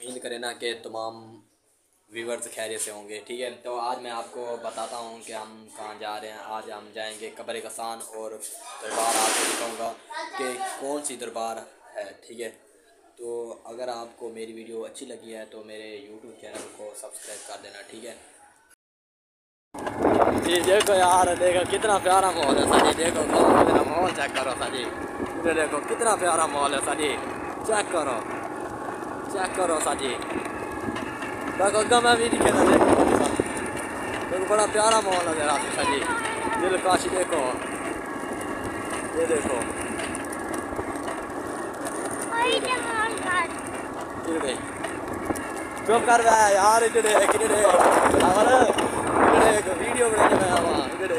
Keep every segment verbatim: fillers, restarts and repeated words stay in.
उम्मीद करें ना कि तमाम व्यूवर्स खैरियत से होंगे। ठीक है, तो आज मैं आपको बताता हूँ कि हम कहाँ जा रहे हैं। आज हम जाएंगे कब्र गसान और दरबार आपको दिखाऊँगा कि कौन सी दरबार है। ठीक है, तो अगर आपको मेरी वीडियो अच्छी लगी है तो मेरे यूट्यूब चैनल को सब्सक्राइब कर देना। ठीक है जी, देखो यार, देखो कितना प्यारा माहौल है साजी। देखो मेरा माहौल चेक करो साजी, ये देखो कितना प्यारा माहौल है साजी। चेक करो चेक करो साजी, देखो अगर मैं भी दिखे ना, देखो देखो बड़ा प्यारा माहौल है रात साजी, दिलकश। देखो ये देखो चुप कर रहा है यार, इधर देख इधर देख वीडियो बनाने इधर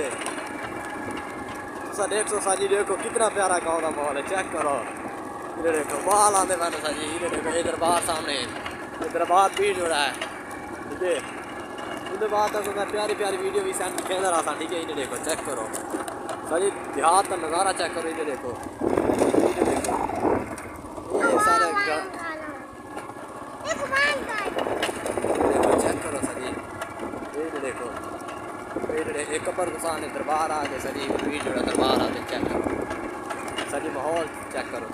देख सो साजी। देखो कितना प्यारा गाँव का माहौल है, चेक करो। इधर देखो बाल आते मैंने साजी, इधर देखो ये दरबार सामने, ये दरबार भीड़ हो रहा है। ठीक है, उधर बात है तो मैं प्यारी प्यारी वीडियो भी सेंड खेल रहा था। ठीक है, इधर देखो चेक करो साजी, देहात का नज़ारा चेक करो। इधर देखो इधर देखो ये सारे देखो चेक करो साजी, इधर देखो एक कब्र गसान दरबार आ गए सजी, भीड़ जोड़ा दरबार आते। चेक करो सजी, माहौल चेक करो।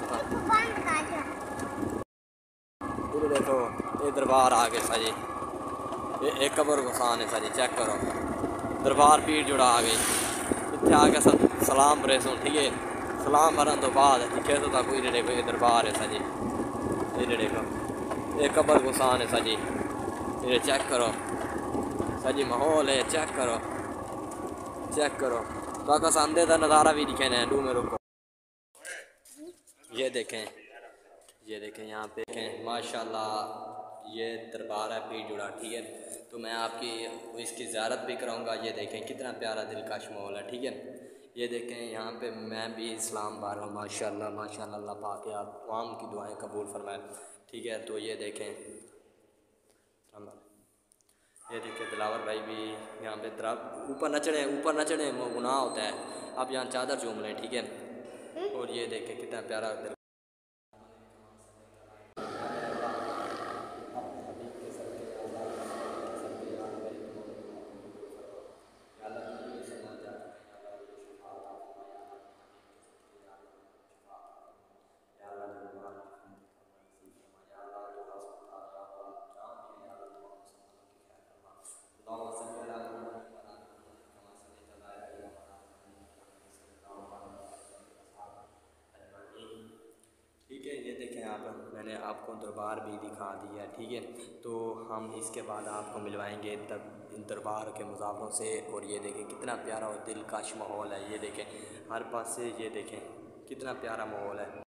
इधर देखो ये दरबार आ गए सजी, ये एक कब्र गसान है सजी। चेक करो दरबार भीड़ जोड़ा आ गई, इतने आके सब सलाम भरे सुन। ठीक है, सलाम भरन तो बाद दिखे तो तक इधर देखो ये दरबार है सजी। इधर देखो ये कब्र गसान है सजी, इधर चेक करो सजी, माहौल है चेक करो चेक करो। तो संदे का नज़ारा भी दिखे ना डू मेरे को। ये देखें ये देखें यहाँ पे देखें माशाल्लाह ये दरबार है भीड़ जुड़ा। ठीक है, तो मैं आपकी इसकी ज़ियारत भी कराऊंगा। ये देखें कितना प्यारा दिलकश माहौल है। ठीक है, ये देखें यहाँ पे मैं भी इस्लाम बार हूँ। माशाल्लाह माशाल्लाह, अल्लाह पाक आप तमाम की दुआएं कबूल फरमाए। ठीक है, तो ये देखें ये देखिए दिलावर भाई भी यहाँ पे तरफ ऊपर न चढ़े, ऊपर न चढ़े वो गुनाह होता है। आप यहाँ चादर चूम लें। ठीक है, और ये देखें कितना प्यारा ठीक है। ये देखें आप, मैंने आपको दरबार भी दिखा दिया है। ठीक है, तो हम इसके बाद आपको मिलवाएंगे तब दरबार के मुसाफिरों से। और ये देखें कितना प्यारा और दिलकश माहौल है। ये देखें हर पास से, ये देखें कितना प्यारा माहौल है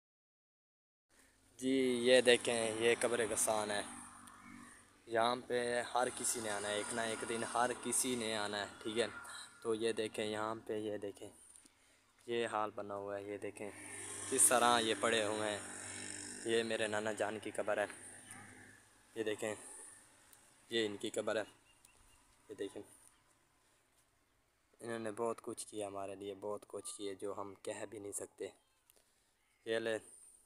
जी। ये देखें ये कब्र गसान है, यहाँ पे हर किसी ने आना है, एक ना एक दिन हर किसी ने आना है। ठीक है, तो ये देखें यहाँ पे, ये देखें ये हाल बना हुआ है। ये देखें किस तरह ये पड़े हुए हैं। ये मेरे नाना जान की कब्र है। ये देखें ये इनकी कब्र है। ये देखें इन्होंने बहुत कुछ किया हमारे लिए, बहुत कुछ किए जो हम कह भी नहीं सकते। ये ले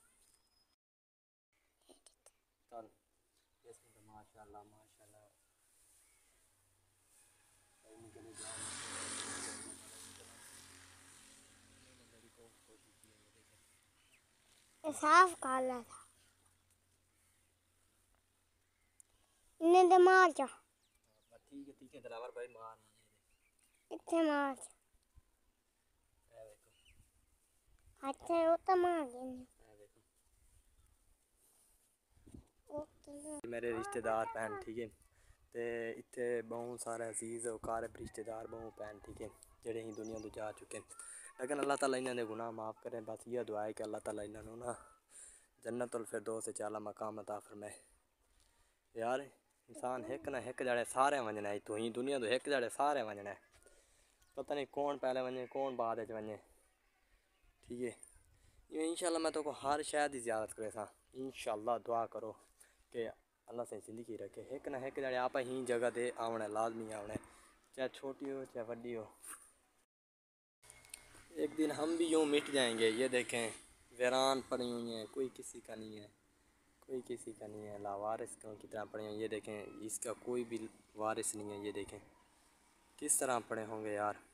माशाल्लाह माशाल्लाह साफ काला था इन्हें तो मार जा। ठीक है ठीक है दिलावर भाई मार इतने मार जा अच्छा वो तो मार देने। मेरे रिश्तेदार भैन। ठीक है, तो इतने बहुत सारे अजीज़ वकारब रिश्तेदार बहुत भैन। ठीक है, जेडे ही दुनिया तो जा चुके हैं, लेकिन अल्लाह ताला इन्होंने गुनाह माफ़ करें। बस ये दुआ है कि अल्लाह ताला इन्होंने ना जन्नतुल फिरदौस से आला मकाम अता फरमाए। यार इंसान एक ना एक जड़े सारे वंजना है, तो ही दुनिया तो एक जड़े सारे वंजना है, पता नहीं कौन पहले वंजे कौन बाद वंजे। ठीक है, ये इंशाल्लाह मैं तो को हर शायद ही ज़ियारत करे सा। इंशाल्लाह दुआ करो कि अल्लाह से ज़िंदगी रखे, एक ना एक जड़े आप ही जगह दे आवना लाजमी आवना, चाहे छोटी हो चाहे बड़ी हो। एक दिन हम भी यूँ मिट जाएंगे। ये देखें वीरान पड़ी हुई हैं, कोई किसी का नहीं है। कोई किसी का नहीं है, लावारिस क्यों कितना पड़े हैं। ये देखें, इसका कोई भी वारिस नहीं है। ये देखें किस तरह पड़े होंगे यार।